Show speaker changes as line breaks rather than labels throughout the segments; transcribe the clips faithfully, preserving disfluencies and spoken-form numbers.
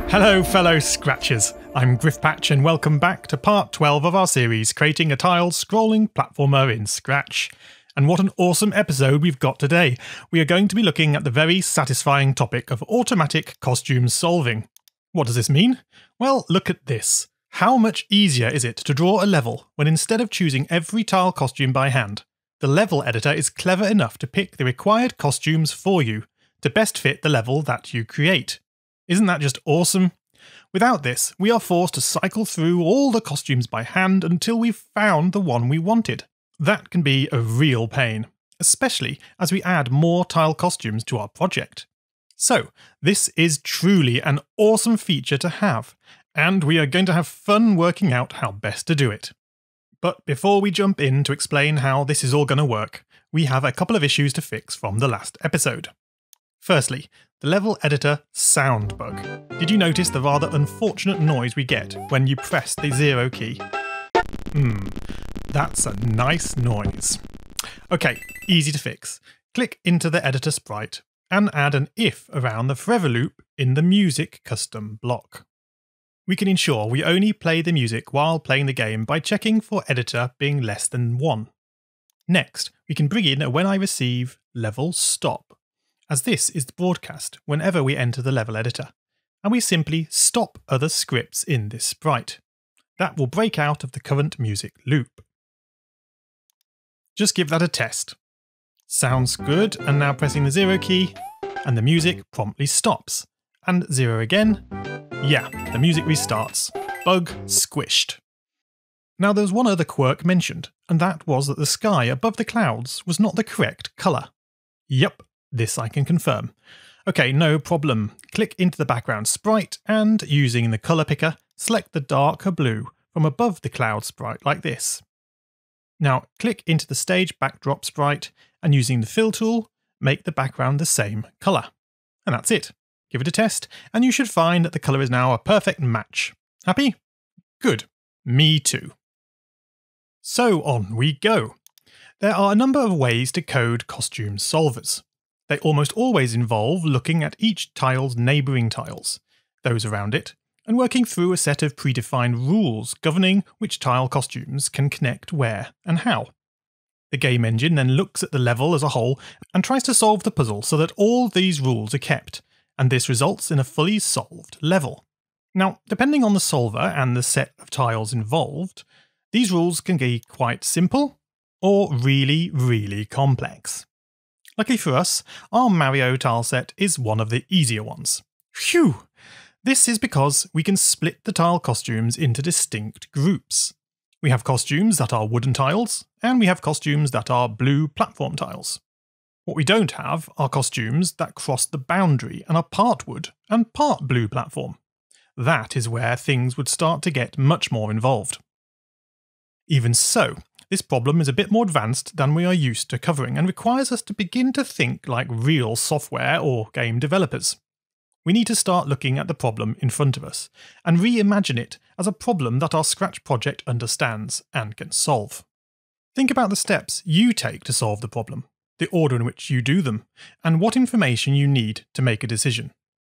Hello fellow Scratchers, I'm Griffpatch and welcome back to part twelve of our series creating a tile scrolling platformer in Scratch. And what an awesome episode we've got today. We are going to be looking at the very satisfying topic of automatic costume solving. What does this mean? Well, look at this. How much easier is it to draw a level when instead of choosing every tile costume by hand, the level editor is clever enough to pick the required costumes for you to best fit the level that you create. Isn't that just awesome? Without this, we are forced to cycle through all the costumes by hand until we've found the one we wanted. That can be a real pain, especially as we add more tile costumes to our project. So, this is truly an awesome feature to have, and we are going to have fun working out how best to do it. But before we jump in to explain how this is all going to work, we have a couple of issues to fix from the last episode. Firstly, the level editor sound bug. Did you notice the rather unfortunate noise we get when you press the zero key? Hmm, that's a nice noise. Okay, easy to fix. Click into the editor sprite and add an if around the forever loop in the music custom block. We can ensure we only play the music while playing the game by checking for editor being less than one. Next, we can bring in a when I receive level stop, as this is the broadcast whenever we enter the level editor, and we simply stop other scripts in this sprite. That will break out of the current music loop. Just give that a test. Sounds good, and now pressing the zero key, and the music promptly stops. And zero again. Yeah, the music restarts. Bug squished. Now there's one other quirk mentioned, and that was that the sky above the clouds was not the correct colour. Yep. This I can confirm. Okay, no problem. Click into the background sprite and, using the colour picker, select the darker blue from above the cloud sprite like this. Now click into the stage backdrop sprite and, using the fill tool, make the background the same colour. And that's it. Give it a test and you should find that the colour is now a perfect match. Happy? Good. Me too. So on we go. There are a number of ways to code costume solvers. They almost always involve looking at each tile's neighbouring tiles, those around it, and working through a set of predefined rules governing which tile costumes can connect where and how. The game engine then looks at the level as a whole and tries to solve the puzzle so that all these rules are kept, and this results in a fully solved level. Now, depending on the solver and the set of tiles involved, these rules can be quite simple or really, really complex. Luckily for us, our Mario tile set is one of the easier ones. Phew! This is because we can split the tile costumes into distinct groups. We have costumes that are wooden tiles, and we have costumes that are blue platform tiles. What we don't have are costumes that cross the boundary and are part wood and part blue platform. That is where things would start to get much more involved. Even so, this problem is a bit more advanced than we are used to covering and requires us to begin to think like real software or game developers. We need to start looking at the problem in front of us and reimagine it as a problem that our Scratch project understands and can solve. Think about the steps you take to solve the problem, the order in which you do them, and what information you need to make a decision.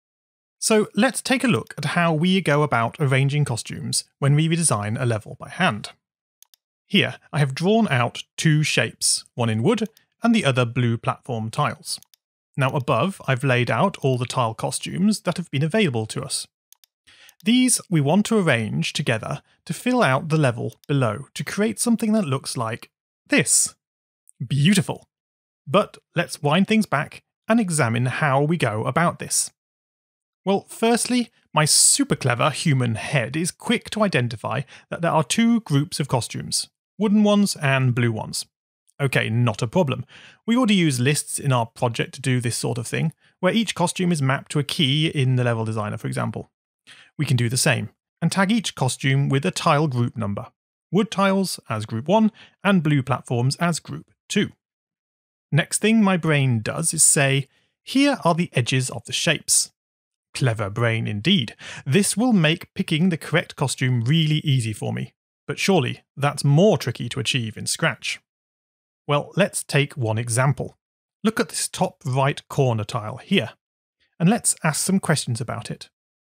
So let's take a look at how we go about arranging costumes when we redesign a level by hand. Here, I have drawn out two shapes, one in wood and the other blue platform tiles. Now above, I've laid out all the tile costumes that have been available to us. These we want to arrange together to fill out the level below to create something that looks like this. Beautiful! But let's wind things back and examine how we go about this. Well, firstly, my super clever human head is quick to identify that there are two groups of costumes. Wooden ones and blue ones. Okay, not a problem. We already use lists in our project to do this sort of thing, where each costume is mapped to a key in the level designer, for example. We can do the same, and tag each costume with a tile group number. Wood tiles as group one, and blue platforms as group two. Next thing my brain does is say, here are the edges of the shapes. Clever brain indeed. This will make picking the correct costume really easy for me. But surely that's more tricky to achieve in Scratch. Well, let's take one example. Look at this top right corner tile here, and let's ask some questions about it.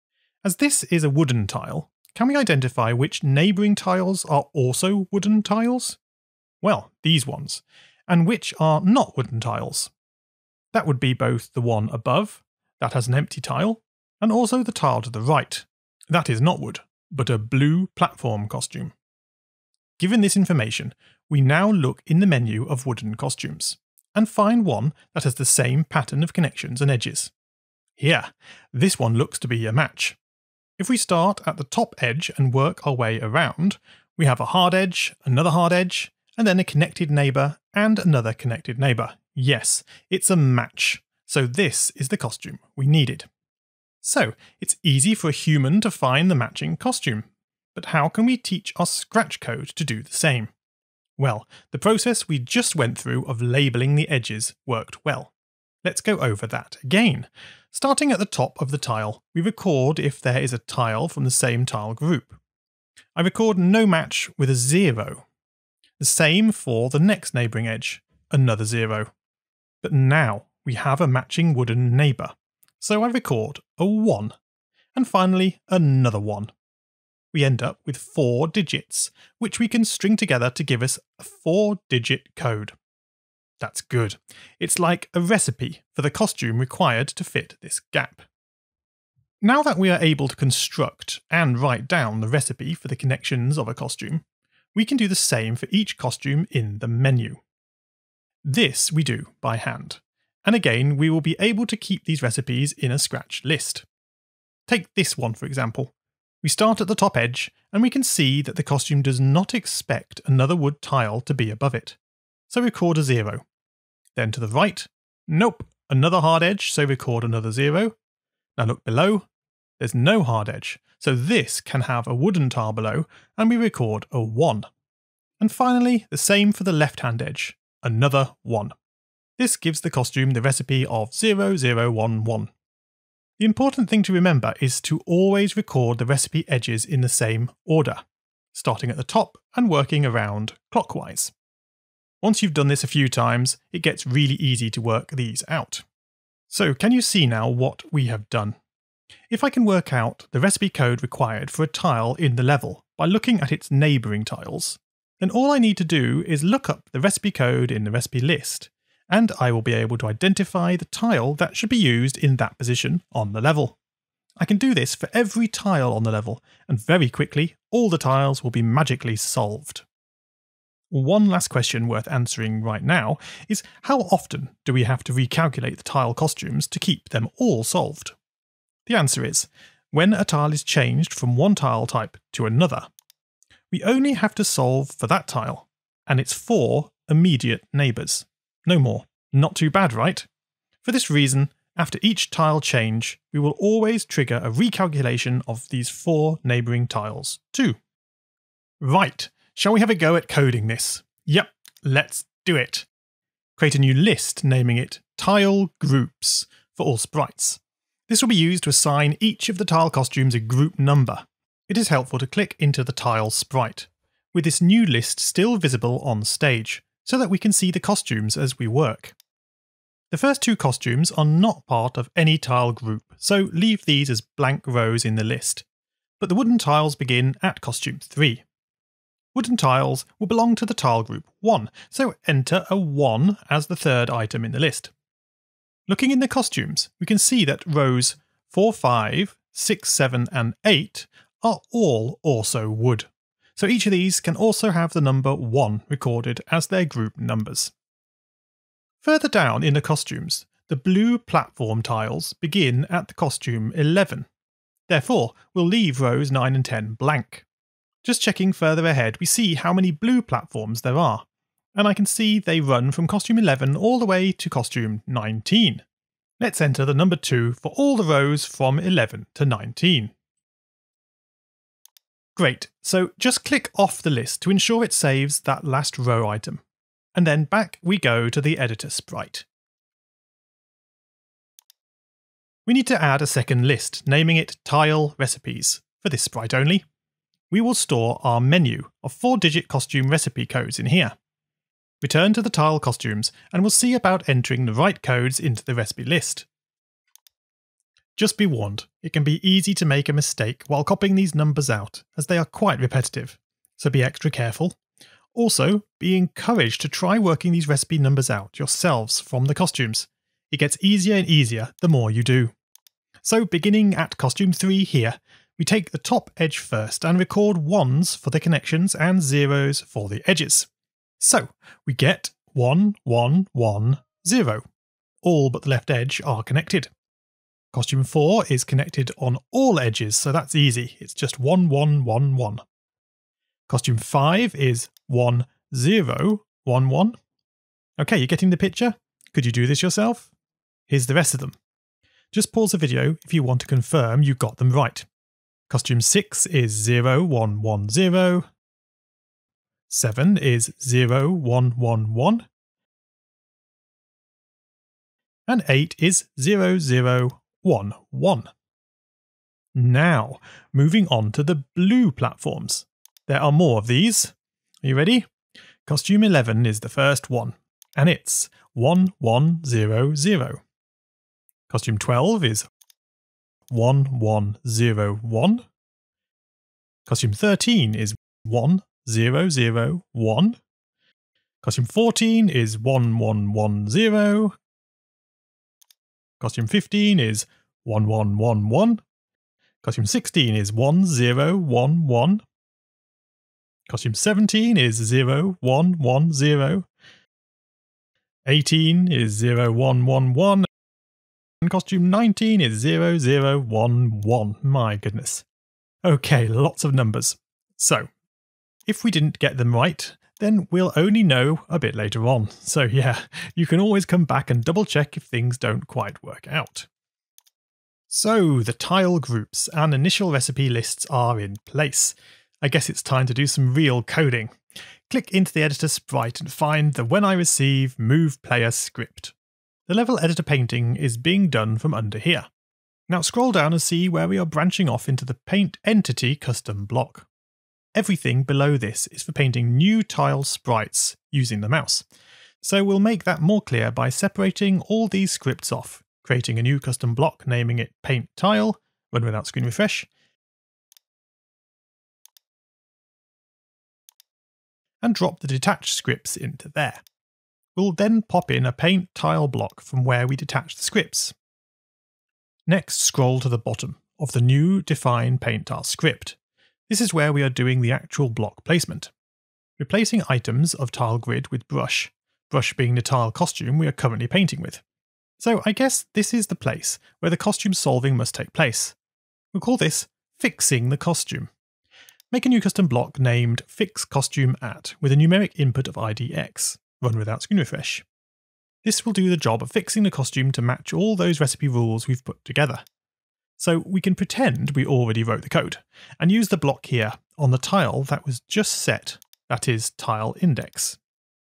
As this is a wooden tile, can we identify which neighbouring tiles are also wooden tiles? Well, these ones. And which are not wooden tiles? That would be both the one above, that has an empty tile, and also the tile to the right. That is not wood, but a blue platform costume. Given this information, we now look in the menu of wooden costumes, and find one that has the same pattern of connections and edges. Here, this one looks to be a match. If we start at the top edge and work our way around, we have a hard edge, another hard edge, and then a connected neighbour and another connected neighbour. Yes, it's a match. So this is the costume we needed. So it's easy for a human to find the matching costume. But how can we teach our Scratch code to do the same? Well, the process we just went through of labelling the edges worked well. Let's go over that again. Starting at the top of the tile, we record if there is a tile from the same tile group. I record no match with a zero. The same for the next neighbouring edge, another zero. But now we have a matching wooden neighbour, so I record a one, and finally another one. We end up with four digits, which we can string together to give us a four-digit code. That's good. It's like a recipe for the costume required to fit this gap. Now that we are able to construct and write down the recipe for the connections of a costume, we can do the same for each costume in the menu. This we do by hand, and again we will be able to keep these recipes in a Scratch list. Take this one for example. We start at the top edge, and we can see that the costume does not expect another wood tile to be above it, so record a zero. Then to the right, nope, another hard edge, so record another zero. Now look below, there's no hard edge, so this can have a wooden tile below, and we record a one. And finally, the same for the left-hand edge, another one. This gives the costume the recipe of zero zero one one. The important thing to remember is to always record the recipe edges in the same order, starting at the top and working around clockwise. Once you've done this a few times, it gets really easy to work these out. So can you see now what we have done? If I can work out the recipe code required for a tile in the level by looking at its neighbouring tiles, then all I need to do is look up the recipe code in the recipe list, and I will be able to identify the tile that should be used in that position on the level. I can do this for every tile on the level, and very quickly all the tiles will be magically solved. One last question worth answering right now is how often do we have to recalculate the tile costumes to keep them all solved? The answer is, when a tile is changed from one tile type to another, we only have to solve for that tile, and its four immediate neighbours. No more. Not too bad, right? For this reason, after each tile change, we will always trigger a recalculation of these four neighbouring tiles too. Right, shall we have a go at coding this? Yep, let's do it. Create a new list naming it Tile Groups for all sprites. This will be used to assign each of the tile costumes a group number. It is helpful to click into the tile sprite, with this new list still visible on the stage, so that we can see the costumes as we work. The first two costumes are not part of any tile group, so leave these as blank rows in the list. But the wooden tiles begin at costume three. Wooden tiles will belong to the tile group one, so enter a one as the third item in the list. Looking in the costumes, we can see that rows four, five, six, seven and eight are all also wood. So each of these can also have the number one recorded as their group numbers. Further down in the costumes, the blue platform tiles begin at the costume eleven. Therefore, we'll leave rows nine and ten blank. Just checking further ahead, we see how many blue platforms there are, and I can see they run from costume eleven all the way to costume nineteen. Let's enter the number two for all the rows from eleven to nineteen. Great, so just click off the list to ensure it saves that last row item. And then back we go to the editor sprite. We need to add a second list, naming it Tile Recipes, for this sprite only. We will store our menu of four-digit costume recipe codes in here. Return to the tile costumes and we'll see about entering the right codes into the recipe list. Just be warned, it can be easy to make a mistake while copying these numbers out, as they are quite repetitive, so be extra careful. Also, be encouraged to try working these recipe numbers out yourselves from the costumes. It gets easier and easier the more you do. So beginning at costume three here, we take the top edge first and record ones for the connections and zeros for the edges. So we get one, one, one, zero. All but the left edge are connected. Costume four is connected on all edges, so that's easy. It's just one, one, one, one. Costume five is one, zero, one, one. Okay, you're getting the picture? Could you do this yourself? Here's the rest of them. Just pause the video if you want to confirm you got them right. Costume six is zero, one, one, zero. seven is zero, one, one, one. And eight is zero, zero, one, one. Now, moving on to the blue platforms. There are more of these. Are you ready? Costume eleven is the first one, and it's one, one, zero, zero. Costume twelve is one, one, zero, one. Costume thirteen is one, zero, zero, one. Costume fourteen is one, one, one, zero. Costume fifteen is one, one, one, one. Costume sixteen is one, zero, one, one. Costume seventeen is zero, one, one, zero. eighteen is zero, one, one, one. And costume nineteen is zero, zero, one, one. My goodness. Okay, lots of numbers. So, if we didn't get them right, then we'll only know a bit later on. So yeah, you can always come back and double check if things don't quite work out. So the tile groups and initial recipe lists are in place. I guess it's time to do some real coding. Click into the editor sprite and find the When I Receive Move Player script. The level editor painting is being done from under here. Now scroll down and see where we are branching off into the Paint Entity custom block. Everything below this is for painting new tile sprites using the mouse. So we'll make that more clear by separating all these scripts off, creating a new custom block, naming it Paint Tile, run without screen refresh, and drop the detached scripts into there. We'll then pop in a Paint Tile block from where we detach the scripts. Next, scroll to the bottom of the new Define Paint Tile script. This is where we are doing the actual block placement. Replacing items of tile grid with brush, brush being the tile costume we are currently painting with. So I guess this is the place where the costume solving must take place. We'll call this Fixing the Costume. Make a new custom block named Fix Costume At with a numeric input of I D X. Run without screen refresh. This will do the job of fixing the costume to match all those recipe rules we've put together. So we can pretend we already wrote the code and use the block here on the tile that was just set, that is tile index.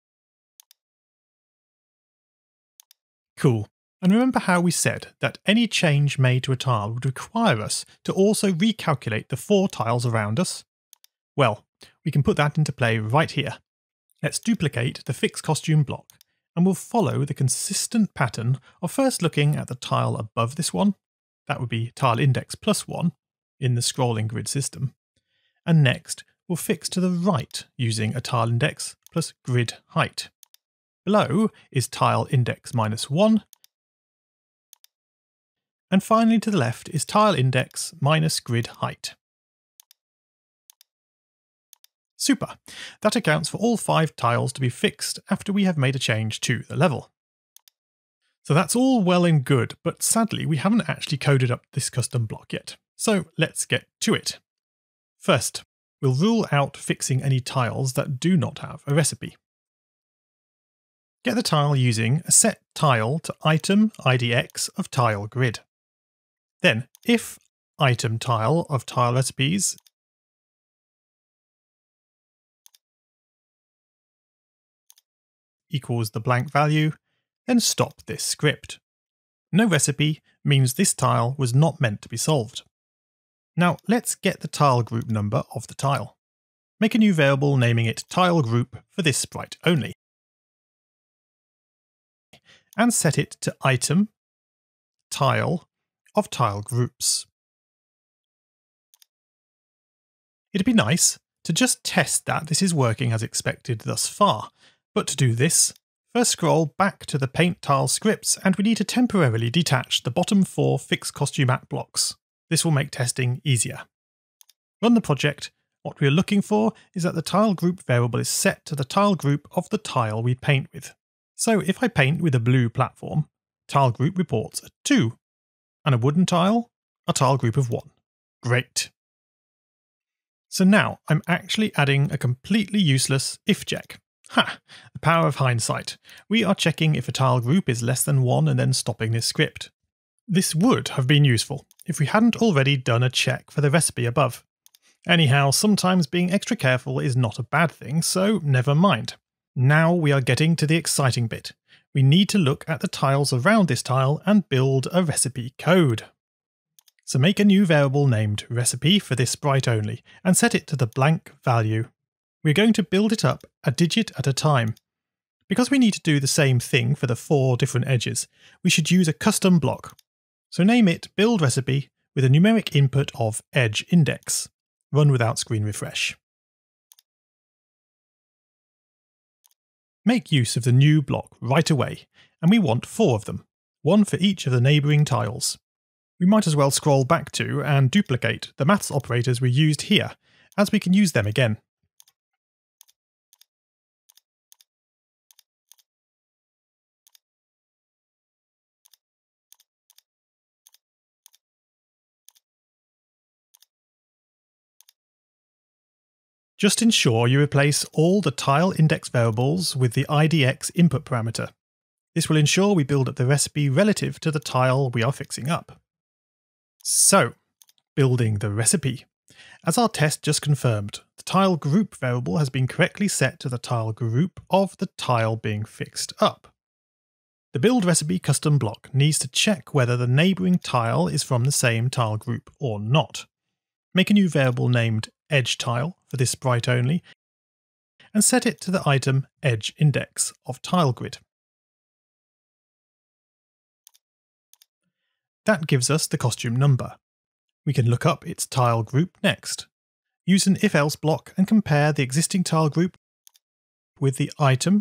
Cool. And remember how we said that any change made to a tile would require us to also recalculate the four tiles around us? Well, we can put that into play right here. Let's duplicate the Fix Costume block, and we'll follow the consistent pattern of first looking at the tile above this one, that would be tile index plus one in the scrolling grid system, and next we'll fix to the right using a tile index plus grid height. Below is tile index minus one, and finally to the left is tile index minus grid height. Super! That accounts for all five tiles to be fixed after we have made a change to the level. So that's all well and good, but sadly we haven't actually coded up this custom block yet. So let's get to it. First, we'll rule out fixing any tiles that do not have a recipe. Get the tile using a set tile to item I D X of tile grid. Then, if item tile of tile recipes equals the blank value, then stop this script. No recipe means this tile was not meant to be solved. Now let's get the tile group number of the tile. Make a new variable naming it tile group for this sprite only. And set it to item tile of tile groups. It'd be nice to just test that this is working as expected thus far, but to do this, first scroll back to the paint tile scripts and we need to temporarily detach the bottom four fixed costume matte blocks. This will make testing easier. Run the project. What we are looking for is that the tile group variable is set to the tile group of the tile we paint with. So if I paint with a blue platform, tile group reports a two, and a wooden tile, a tile group of one. Great. So now I'm actually adding a completely useless if check. Ha! The power of hindsight. We are checking if a tile group is less than one and then stopping this script. This would have been useful if we hadn't already done a check for the recipe above. Anyhow, sometimes being extra careful is not a bad thing, so never mind. Now we are getting to the exciting bit. We need to look at the tiles around this tile and build a recipe code. So make a new variable named recipe for this sprite only and set it to the blank value. We're going to build it up a digit at a time. Because we need to do the same thing for the four different edges, we should use a custom block. So name it build recipe with a numeric input of edge index. Run without screen refresh. Make use of the new block right away, and we want four of them, one for each of the neighbouring tiles. We might as well scroll back to and duplicate the maths operators we used here, as we can use them again. Just ensure you replace all the tile index variables with the I D X input parameter. This will ensure we build up the recipe relative to the tile we are fixing up. So, building the recipe. As our test just confirmed, the tile group variable has been correctly set to the tile group of the tile being fixed up. The build recipe custom block needs to check whether the neighbouring tile is from the same tile group or not. Make a new variable named edge tile for this sprite only, and set it to the item edge index of tile grid. That gives us the costume number. We can look up its tile group next. Use an if-else block and compare the existing tile group with the item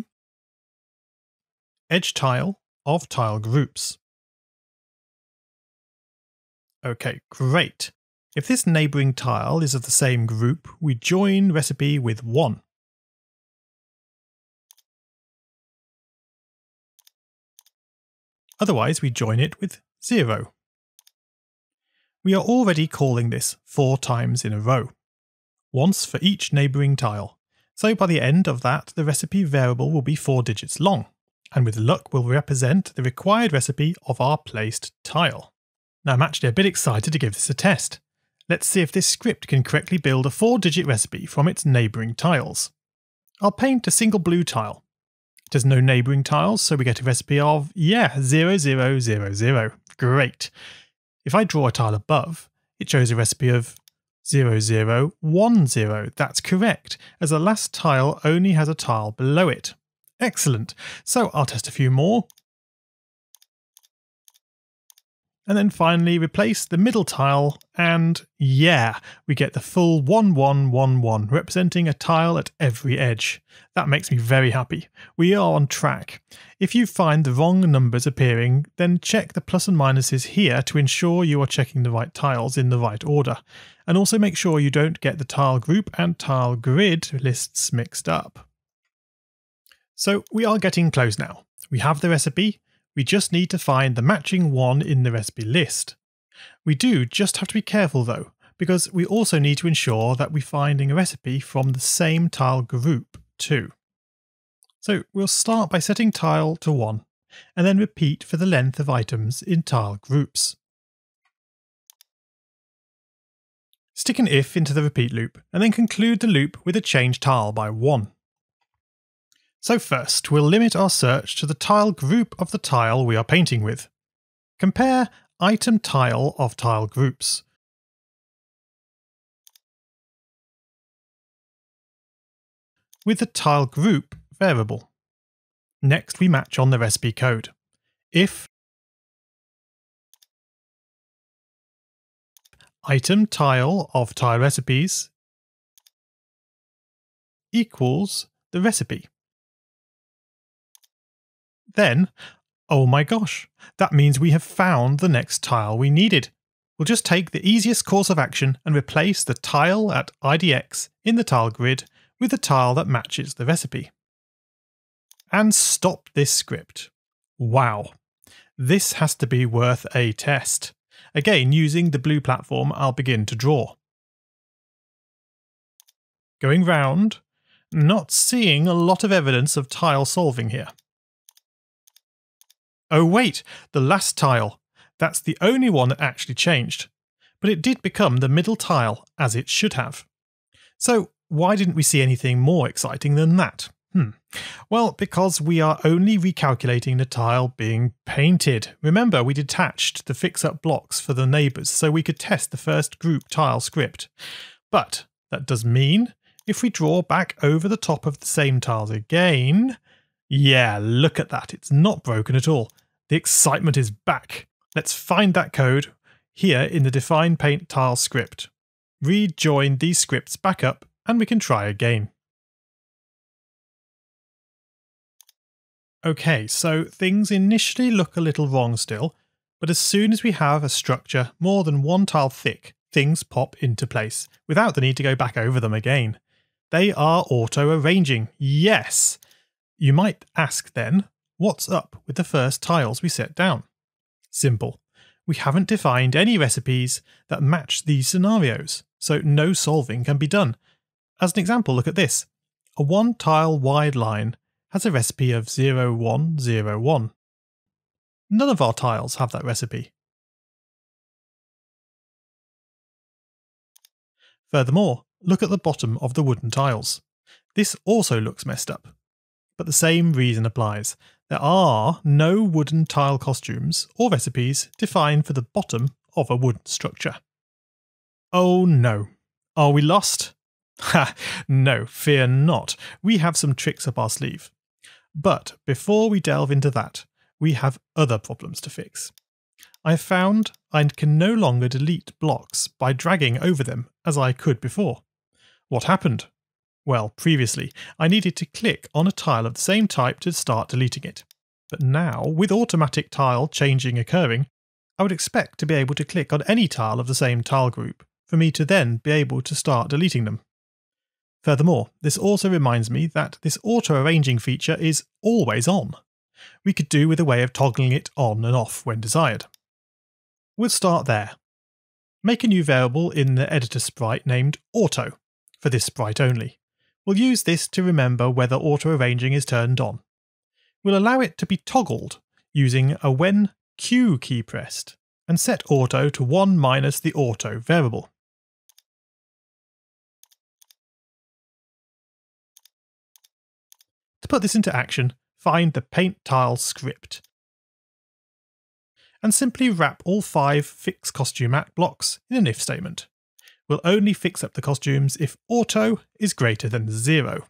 edge tile of tile groups. Okay, great. If this neighbouring tile is of the same group, we join recipe with one. Otherwise, we join it with zero. We are already calling this four times in a row, once for each neighbouring tile. So by the end of that, the recipe variable will be four digits long, and with luck will represent the required recipe of our placed tile. Now I'm actually a bit excited to give this a test. Let's see if this script can correctly build a four-digit recipe from its neighbouring tiles. I'll paint a single blue tile. It has no neighbouring tiles, so we get a recipe of, yeah, zero zero zero zero. Great. If I draw a tile above, it shows a recipe of zero zero one zero. That's correct, as the last tile only has a tile below it. Excellent. So I'll test a few more. And then finally replace the middle tile, and yeah, we get the full one one one one, representing a tile at every edge. That makes me very happy. We are on track. If you find the wrong numbers appearing, then check the plus and minuses here to ensure you are checking the right tiles in the right order. And also make sure you don't get the tile group and tile grid lists mixed up. So we are getting close now. We have the recipe. We just need to find the matching one in the recipe list. We do just have to be careful though, because we also need to ensure that we're finding a recipe from the same tile group too. So we'll start by setting tile to one, and then repeat for the length of items in tile groups. Stick an if into the repeat loop, and then conclude the loop with a change tile by one. So first, we'll limit our search to the tile group of the tile we are painting with. Compare item tile of tile groups. With the tile group variable. Next, we match on the recipe code. If item tile of tile recipes equals the recipe. Then, oh my gosh, that means we have found the next tile we needed. We'll just take the easiest course of action and replace the tile at I D X in the tile grid with the tile that matches the recipe. And stop this script. Wow, this has to be worth a test. Again, using the blue platform, I'll begin to draw. Going round, not seeing a lot of evidence of tile solving here. Oh wait, the last tile. That's the only one that actually changed. But it did become the middle tile, as it should have. So why didn't we see anything more exciting than that? Hmm. Well, because we are only recalculating the tile being painted. Remember, we detached the fix-up blocks for the neighbours so we could test the first group tile script. But that does mean if we draw back over the top of the same tiles again... Yeah, look at that. It's not broken at all. The excitement is back. Let's find that code here in the define paint tile script. Rejoin these scripts back up and we can try again. Okay, so things initially look a little wrong still, but as soon as we have a structure more than one tile thick, things pop into place without the need to go back over them again. They are auto-arranging, yes! You might ask then, what's up with the first tiles we set down? Simple. We haven't defined any recipes that match these scenarios, so no solving can be done. As an example, look at this. A one tile wide line has a recipe of zero one zero one. None of our tiles have that recipe. Furthermore, look at the bottom of the wooden tiles. This also looks messed up. But the same reason applies. There are no wooden tile costumes or recipes defined for the bottom of a wooden structure. Oh no. Are we lost? Ha! No, fear not. We have some tricks up our sleeve. But before we delve into that, we have other problems to fix. I've found I can no longer delete blocks by dragging over them as I could before. What happened? Well, previously, I needed to click on a tile of the same type to start deleting it. But now, with automatic tile changing occurring, I would expect to be able to click on any tile of the same tile group for me to then be able to start deleting them. Furthermore, this also reminds me that this auto-arranging feature is always on. We could do with a way of toggling it on and off when desired. We'll start there. Make a new variable in the editor sprite named auto, for this sprite only. We'll use this to remember whether auto-arranging is turned on. We'll allow it to be toggled using a when Q key pressed, and set auto to one minus the auto variable. To put this into action, find the paint tile script and simply wrap all five fix costume at blocks in an if statement. We'll only fix up the costumes if auto is greater than zero.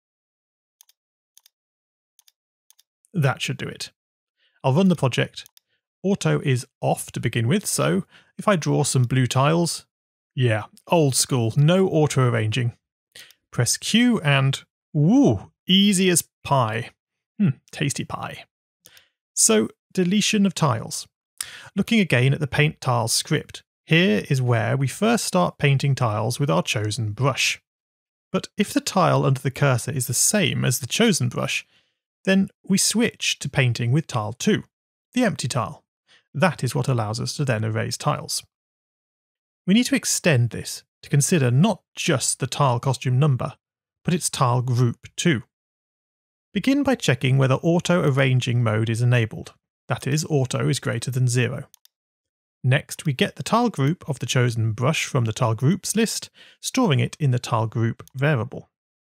That should do it. I'll run the project. Auto is off to begin with, so if I draw some blue tiles, yeah, old school, no auto arranging. Press Q and woo, easy as pie. Hmm, tasty pie. So, deletion of tiles. Looking again at the paint tiles script, here is where we first start painting tiles with our chosen brush. But if the tile under the cursor is the same as the chosen brush, then we switch to painting with tile two, the empty tile. That is what allows us to then erase tiles. We need to extend this to consider not just the tile costume number, but its tile group too. Begin by checking whether auto-arranging mode is enabled, that is, auto is greater than zero. Next, we get the tile group of the chosen brush from the tile groups list, storing it in the tile group variable.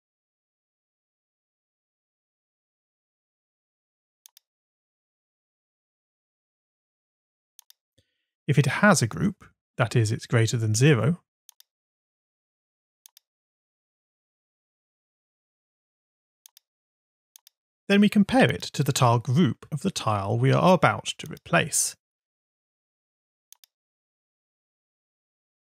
If it has a group, that is, it's greater than zero, then we compare it to the tile group of the tile we are about to replace.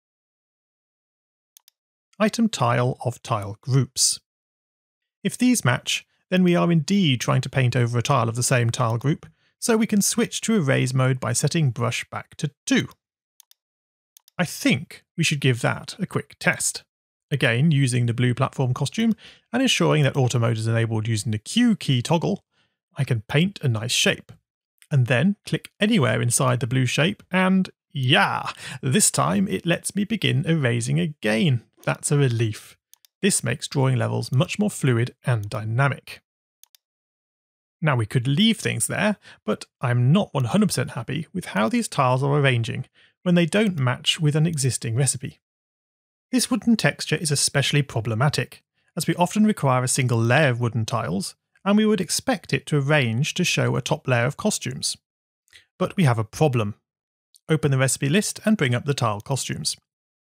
item tile of tile groups. If these match, then we are indeed trying to paint over a tile of the same tile group, so we can switch to erase mode by setting brush back to two. I think we should give that a quick test. Again, using the blue platform costume and ensuring that auto mode is enabled using the Q key toggle, I can paint a nice shape. And then click anywhere inside the blue shape and yeah, this time it lets me begin erasing again. That's a relief. This makes drawing levels much more fluid and dynamic. Now we could leave things there, but I'm not one hundred percent happy with how these tiles are arranging when they don't match with an existing recipe. This wooden texture is especially problematic, as we often require a single layer of wooden tiles, and we would expect it to arrange to show a top layer of costumes. But we have a problem. Open the recipe list and bring up the tile costumes.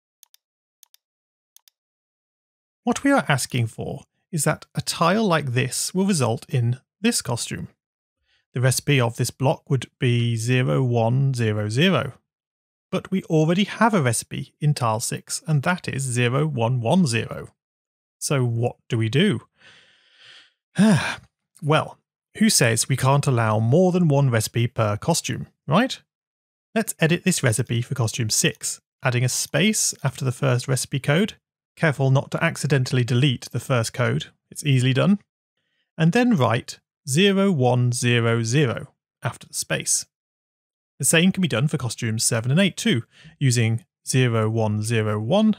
What we are asking for is that a tile like this will result in this costume. The recipe of this block would be zero one zero zero. But we already have a recipe in tile six, and that is zero one one zero. So what do we do? Well, who says we can't allow more than one recipe per costume, right? Let's edit this recipe for costume six, adding a space after the first recipe code. Careful not to accidentally delete the first code, it's easily done. And then write zero one zero zero after the space. The same can be done for costumes seven and eight too, using zero one zero one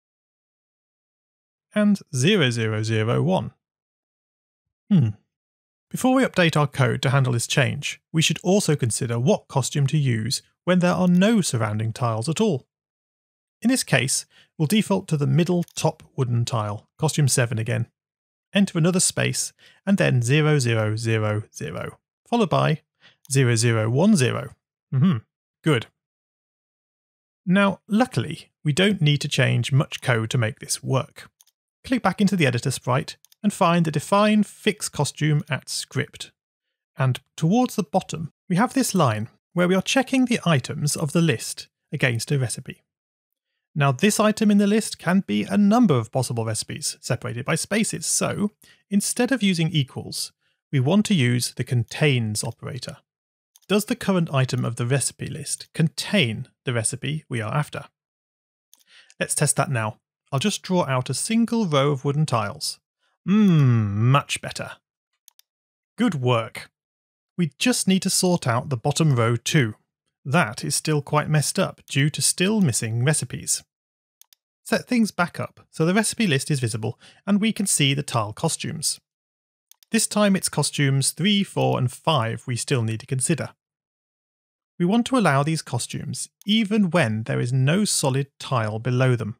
and zero zero zero one. Hmm. Before we update our code to handle this change, we should also consider what costume to use when there are no surrounding tiles at all. In this case, we'll default to the middle top wooden tile, costume seven again. Enter another space, and then zero zero zero zero, followed by zero zero one zero. Mm-hmm. Good. Now, luckily, we don't need to change much code to make this work. Click back into the editor sprite and find the define fix costume at script. And towards the bottom, we have this line where we are checking the items of the list against a recipe. Now, this item in the list can be a number of possible recipes separated by spaces, so instead of using equals, we want to use the contains operator. Does the current item of the recipe list contain the recipe we are after? Let's test that now. I'll just draw out a single row of wooden tiles. Mmm, much better. Good work. We just need to sort out the bottom row too. That is still quite messed up due to still missing recipes. Set things back up so the recipe list is visible and we can see the tile costumes. This time it's costumes three, four and five we still need to consider. We want to allow these costumes even when there is no solid tile below them.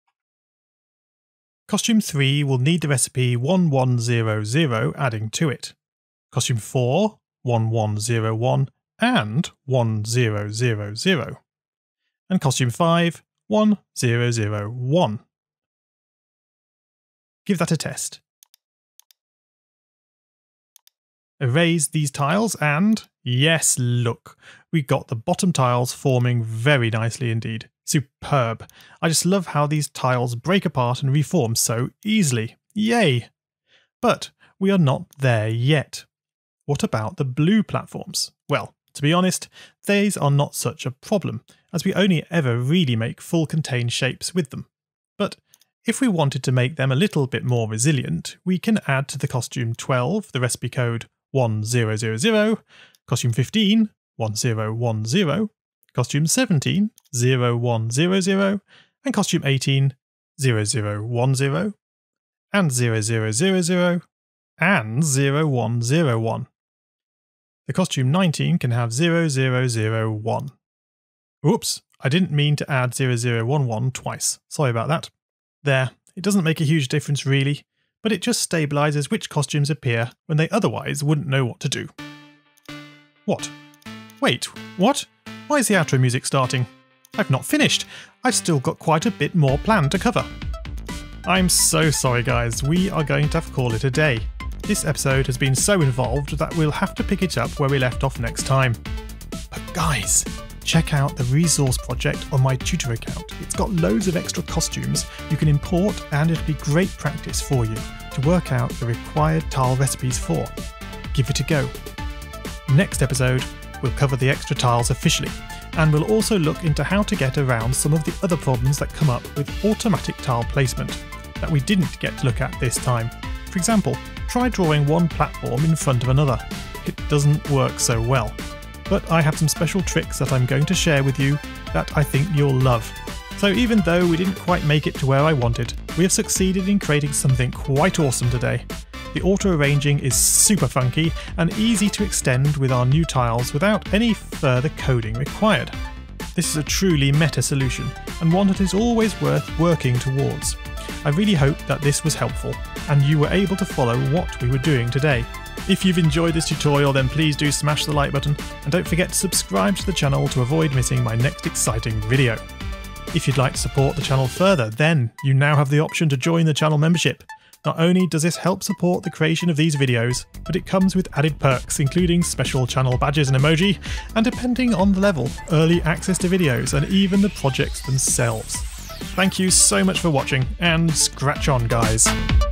Costume three will need the recipe one one zero zero adding to it. Costume four, one one zero one and one zero zero zero. And costume five, one zero zero one. Give that a test. Erase these tiles and, yes, look, we got the bottom tiles forming very nicely indeed. Superb. I just love how these tiles break apart and reform so easily. Yay! But we are not there yet. What about the blue platforms? Well, to be honest, these are not such a problem, as we only ever really make full contained shapes with them. But if we wanted to make them a little bit more resilient, we can add to the costume twelve the recipe code one zero zero zero, costume fifteen, one zero one zero, costume seventeen, zero one zero zero, and costume eighteen, zero zero one zero, and zero zero zero zero, and zero one zero one. The costume nineteen can have zero zero zero one. Oops, I didn't mean to add zero zero one one twice. Sorry about that. There, it doesn't make a huge difference really, but it just stabilises which costumes appear when they otherwise wouldn't know what to do. What? Wait, what? Why is the outro music starting? I've not finished. I've still got quite a bit more planned to cover. I'm so sorry guys, we are going to have to call it a day. This episode has been so involved that we'll have to pick it up where we left off next time. But guys, check out the resource project on my tutor account. It's got loads of extra costumes you can import, and it'll be great practice for you to work out the required tile recipes for. Give it a go. Next episode, we'll cover the extra tiles officially, and we'll also look into how to get around some of the other problems that come up with automatic tile placement that we didn't get to look at this time. For example, try drawing one platform in front of another. It doesn't work so well. But I have some special tricks that I'm going to share with you that I think you'll love. So even though we didn't quite make it to where I wanted, we have succeeded in creating something quite awesome today. The auto-arranging is super funky and easy to extend with our new tiles without any further coding required. This is a truly meta solution, and one that is always worth working towards. I really hope that this was helpful, and you were able to follow what we were doing today. If you've enjoyed this tutorial, then please do smash the like button, and don't forget to subscribe to the channel to avoid missing my next exciting video. If you'd like to support the channel further, then you now have the option to join the channel membership. Not only does this help support the creation of these videos, but it comes with added perks including special channel badges and emoji, and depending on the level, early access to videos and even the projects themselves. Thank you so much for watching, and scratch on guys!